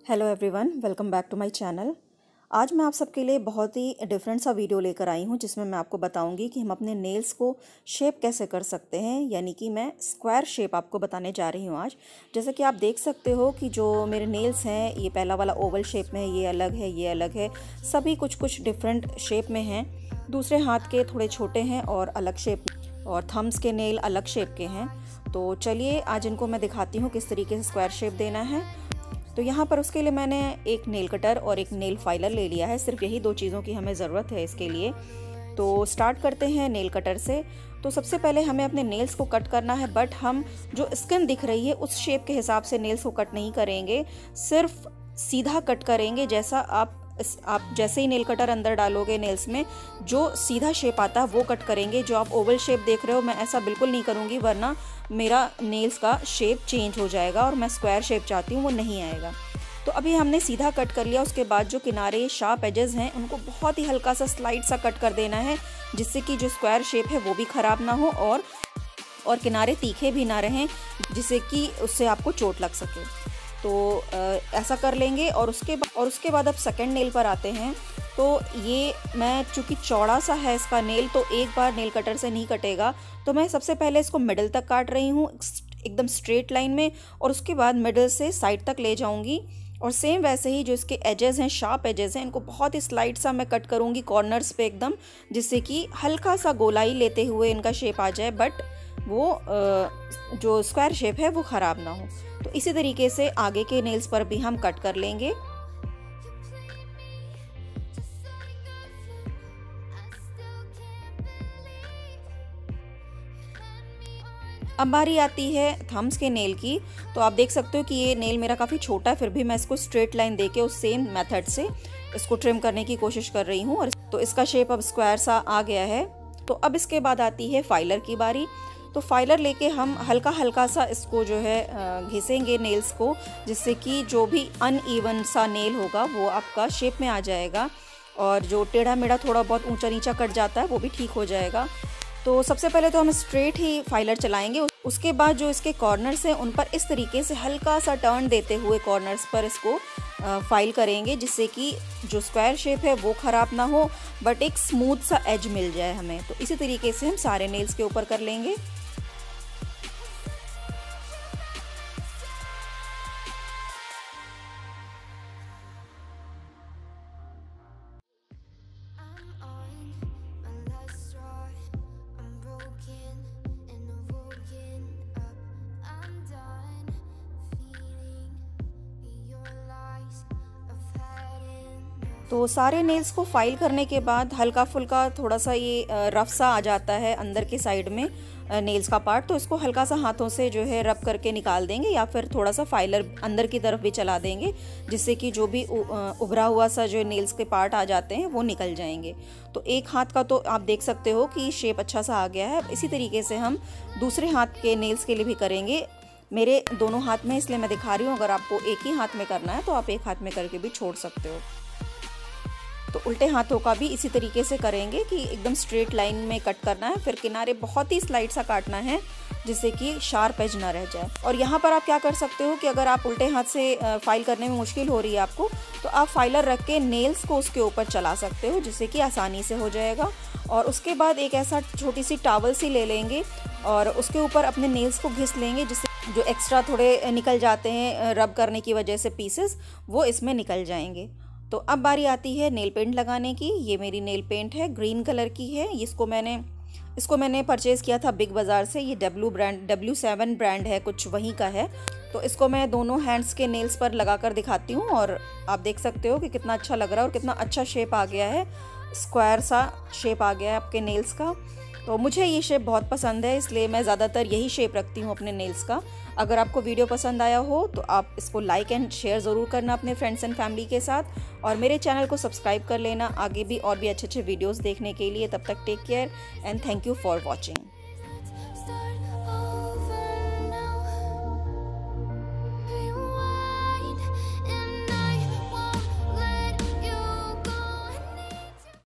Hello everyone, welcome back to my channel. आज मैं आप सबके लिए बहुत ही डिफरेंट सा वीडियो लेकर आई हूं जिसमें मैं आपको बताऊंगी कि हम अपने नेल्स को शेप कैसे कर सकते हैं। यानी कि मैं स्क्वायर शेप आपको बताने जा रही हूं आज। जैसे कि आप देख सकते हो कि जो मेरे नेल्स हैं ये पहला वाला ओवल शेप में है, ये अलग है, ये अलग है, सभी कुछ कुछ डिफरेंट शेप में हैं। दूसरे हाथ के थोड़े छोटे हैं और अलग शेप, और थम्स के नेल अलग शेप के हैं। तो चलिए आज इनको मैं दिखाती हूँ किस तरीके से स्क्वायर शेप देना है। तो यहाँ पर उसके लिए मैंने एक नेल कटर और एक नेल फाइलर ले लिया है। सिर्फ यही दो चीज़ों की हमें ज़रूरत है इसके लिए। तो स्टार्ट करते हैं नेल कटर से। तो सबसे पहले हमें अपने नेल्स को कट करना है, बट हम जो स्किन दिख रही है उस शेप के हिसाब से नेल्स को कट नहीं करेंगे, सिर्फ सीधा कट करेंगे। जैसा आप जैसे ही नेल कटर अंदर डालोगे नेल्स में, जो सीधा शेप आता है वो कट करेंगे। जो आप ओवल शेप देख रहे हो मैं ऐसा बिल्कुल नहीं करूँगी, वरना मेरा नेल्स का शेप चेंज हो जाएगा और मैं स्क्वायर शेप चाहती हूँ वो नहीं आएगा। तो अभी हमने सीधा कट कर लिया। उसके बाद जो किनारे शार्प एजेस हैं उनको बहुत ही हल्का सा स्लाइड सा कट कर देना है, जिससे कि जो स्क्वायर शेप है वो भी ख़राब ना हो और किनारे तीखे भी ना रहें, जिससे कि उससे आपको चोट लग सके। तो ऐसा कर लेंगे। और उसके बाद अब सेकंड नेल पर आते हैं। तो ये मैं चूँकि चौड़ा सा है इसका नेल, तो एक बार नेल कटर से नहीं कटेगा। तो मैं सबसे पहले इसको मिडिल तक काट रही हूँ एकदम स्ट्रेट लाइन में, और उसके बाद मिडिल से साइड तक ले जाऊँगी। और सेम वैसे ही जो इसके एजेस हैं, शार्प एजेस हैं, इनको बहुत ही स्लाइड सा मैं कट करूँगी कॉर्नर्स पे एकदम, जिससे कि हल्का सा गोलाई लेते हुए इनका शेप आ जाए, बट वो जो स्क्वायर शेप है वो ख़राब ना हो। तो इसी तरीके से आगे के नेल्स पर भी हम कट कर लेंगे। अब बारी आती है थम्स के नेल की। तो आप देख सकते हो कि ये नेल मेरा काफ़ी छोटा है, फिर भी मैं इसको स्ट्रेट लाइन देके उस सेम मेथड से इसको ट्रिम करने की कोशिश कर रही हूँ। और तो इसका शेप अब स्क्वायर सा आ गया है। तो अब इसके बाद आती है फाइलर की बारी। तो फाइलर लेके हम हल्का हल्का सा इसको जो है घिसेंगे नेल्स को, जिससे कि जो भी अनइवन सा नेल होगा वो आपका शेप में आ जाएगा, और जो टेढ़ा मेढ़ा थोड़ा बहुत ऊंचा नीचा कट जाता है वो भी ठीक हो जाएगा। तो सबसे पहले तो हम स्ट्रेट ही फाइलर चलाएंगे। उसके बाद जो इसके कॉर्नर्स हैं उन पर इस तरीके से हल्का सा टर्न देते हुए कॉर्नर्स पर इसको फाइल करेंगे, जिससे कि जो स्क्वायर शेप है वो ख़राब ना हो, बट एक स्मूथ सा एज मिल जाए हमें। तो इसी तरीके से हम सारे नेल्स के ऊपर कर लेंगे। तो सारे नेल्स को फाइल करने के बाद हल्का फुल्का थोड़ा सा ये रफ सा आ जाता है अंदर के साइड में नेल्स का पार्ट। तो इसको हल्का सा हाथों से जो है रब करके निकाल देंगे, या फिर थोड़ा सा फाइलर अंदर की तरफ भी चला देंगे, जिससे कि जो भी उभरा हुआ सा जो नेल्स के पार्ट आ जाते हैं वो निकल जाएंगे। तो एक हाथ का तो आप देख सकते हो कि शेप अच्छा सा आ गया है। इसी तरीके से हम दूसरे हाथ के नेल्स के लिए भी करेंगे। मेरे दोनों हाथ में इसलिए मैं दिखा रही हूँ, अगर आपको एक ही हाथ में करना है तो आप एक हाथ में करके भी छोड़ सकते हो। तो उल्टे हाथों का भी इसी तरीके से करेंगे कि एकदम स्ट्रेट लाइन में कट करना है, फिर किनारे बहुत ही स्लाइड सा काटना है, जिससे कि शार्प एज ना रह जाए। और यहाँ पर आप क्या कर सकते हो कि अगर आप उल्टे हाथ से फाइल करने में मुश्किल हो रही है आपको, तो आप फाइलर रख के नेल्स को उसके ऊपर चला सकते हो, जिससे कि आसानी से हो जाएगा। और उसके बाद एक ऐसा छोटी सी टॉवल सी ले लेंगे और उसके ऊपर अपने नेल्स को घिस लेंगे, जिससे जो एक्स्ट्रा थोड़े निकल जाते हैं रब करने की वजह से पीसेस, वो इसमें निकल जाएंगे। तो अब बारी आती है नेल पेंट लगाने की। ये मेरी नेल पेंट है, ग्रीन कलर की है। इसको मैंने परचेज़ किया था बिग बाज़ार से। ये W7 ब्रांड है, कुछ वहीं का है। तो इसको मैं दोनों हैंड्स के नेल्स पर लगा कर दिखाती हूँ, और आप देख सकते हो कि कितना अच्छा लग रहा है और कितना अच्छा शेप आ गया है, स्क्वायर सा शेप आ गया है आपके नेल्स का। तो मुझे ये शेप बहुत पसंद है, इसलिए मैं ज़्यादातर यही शेप रखती हूँ अपने नेल्स का। अगर आपको वीडियो पसंद आया हो तो आप इसको लाइक एंड शेयर ज़रूर करना अपने फ्रेंड्स एंड फैमिली के साथ, और मेरे चैनल को सब्सक्राइब कर लेना आगे भी और भी अच्छे अच्छे वीडियोस देखने के लिए। तब तक take care and thank you for watching.